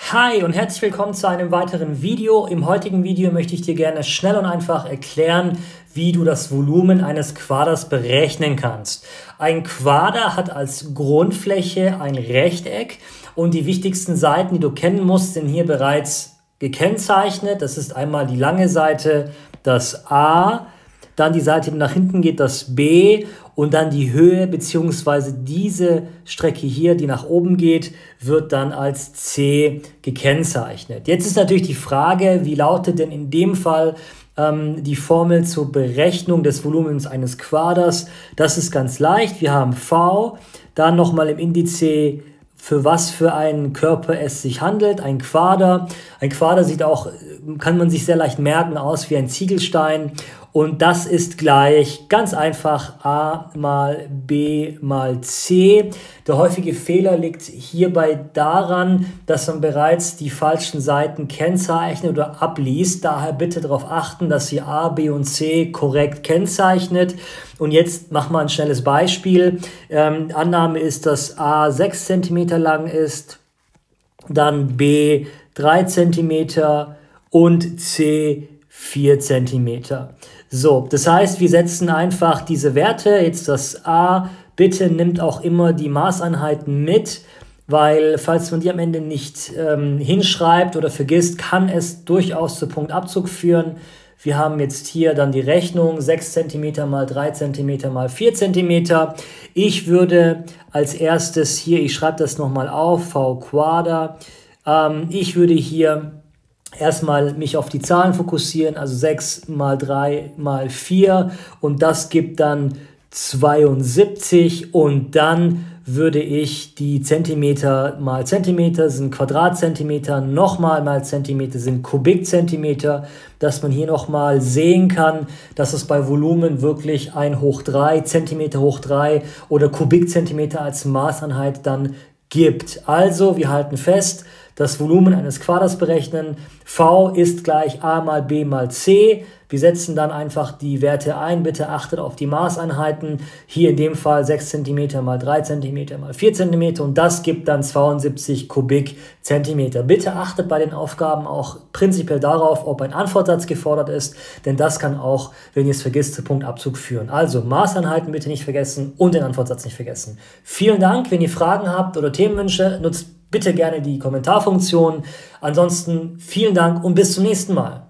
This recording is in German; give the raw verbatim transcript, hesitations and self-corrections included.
Hi und herzlich willkommen zu einem weiteren Video. Im heutigen Video möchte ich dir gerne schnell und einfach erklären, wie du das Volumen eines Quaders berechnen kannst. Ein Quader hat als Grundfläche ein Rechteck und die wichtigsten Seiten, die du kennen musst, sind hier bereits gekennzeichnet. Das ist einmal die lange Seite, das A, dann die Seite, die nach hinten geht, das B und dann die Höhe bzw. diese Strecke hier, die nach oben geht, wird dann als C gekennzeichnet. Jetzt ist natürlich die Frage, wie lautet denn in dem Fall ähm, die Formel zur Berechnung des Volumens eines Quaders? Das ist ganz leicht. Wir haben V, dann nochmal im Indiz, für was für einen Körper es sich handelt, ein Quader. Ein Quader sieht auch, kann man sich sehr leicht merken, aus wie ein Ziegelstein. Und das ist gleich ganz einfach A mal B mal C. Der häufige Fehler liegt hierbei daran, dass man bereits die falschen Seiten kennzeichnet oder abliest. Daher bitte darauf achten, dass ihr A, B und C korrekt kennzeichnet. Und jetzt machen wir ein schnelles Beispiel. Ähm, Annahme ist, dass A sechs Zentimeter lang ist, dann B drei Zentimeter und C vier Zentimeter. So, das heißt, wir setzen einfach diese Werte, jetzt das A, bitte nimmt auch immer die Maßeinheiten mit, weil falls man die am Ende nicht ähm, hinschreibt oder vergisst, kann es durchaus zu Punktabzug führen. Wir haben jetzt hier dann die Rechnung, sechs Zentimeter mal drei Zentimeter mal vier Zentimeter. Ich würde als erstes hier, ich schreibe das nochmal auf, V Quader, ähm, ich würde hier erstmal mich auf die Zahlen fokussieren, also sechs mal drei mal vier und das gibt dann zweiundsiebzig und dann würde ich die Zentimeter mal Zentimeter sind Quadratzentimeter, nochmal mal Zentimeter sind Kubikzentimeter, dass man hier nochmal sehen kann, dass es bei Volumen wirklich ein hoch drei, Zentimeter hoch drei oder Kubikzentimeter als Maßeinheit dann gibt. Also wir halten fest, das Volumen eines Quaders berechnen. V ist gleich A mal B mal C. Wir setzen dann einfach die Werte ein. Bitte achtet auf die Maßeinheiten. Hier in dem Fall sechs Zentimeter mal drei Zentimeter mal vier Zentimeter und das gibt dann zweiundsiebzig Kubikzentimeter. Bitte achtet bei den Aufgaben auch prinzipiell darauf, ob ein Antwortsatz gefordert ist, denn das kann auch, wenn ihr es vergisst, zu Punktabzug führen. Also Maßeinheiten bitte nicht vergessen und den Antwortsatz nicht vergessen. Vielen Dank. Wenn ihr Fragen habt oder Themenwünsche, nutzt bitte gerne die Kommentarfunktion. Ansonsten vielen Dank und bis zum nächsten Mal.